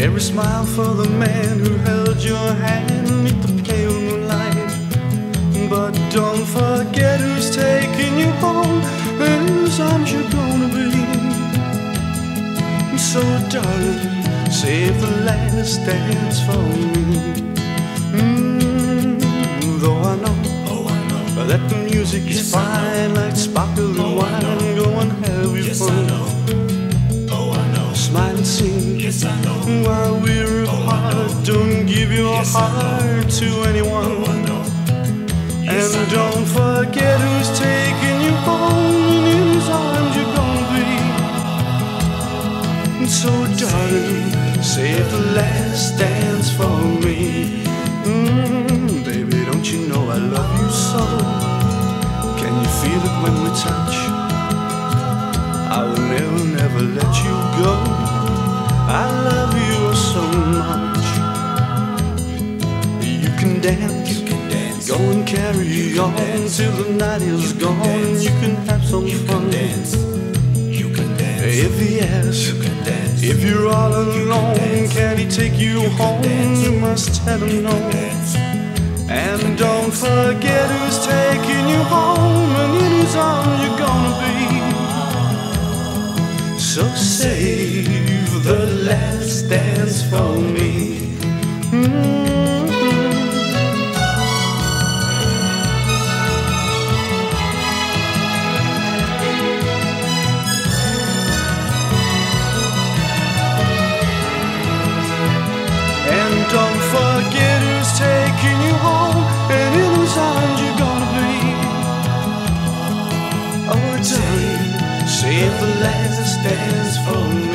Every smile for the man who held your hand beneath the pale moonlight. But don't forget who's taking you home and whose arms you're gonna be. So darling, save the last dance for me. Though I know that the music is fine like sparkling wine. Go and have your fun. Smile and sing while we're apart. Don't give your heart to anyone. And don't forget who's taking you home and in whose arms you're gonna be. So darling, save the last dance for me. Baby, don't you know I love you so? Can you feel it when we touch? I'll never, never let you go. I love you so much. You can dance, go and carry on till the night is gone. You can have some fun. If he asks, if you're all alone, can he take you home? You must tell him no. And don't forget who's taking you home and in whose arms you're gonna be. So save the last dance for me. Don't forget who's taking you home and in whose arms you're gonna be. Oh, darling, save the last dance for me.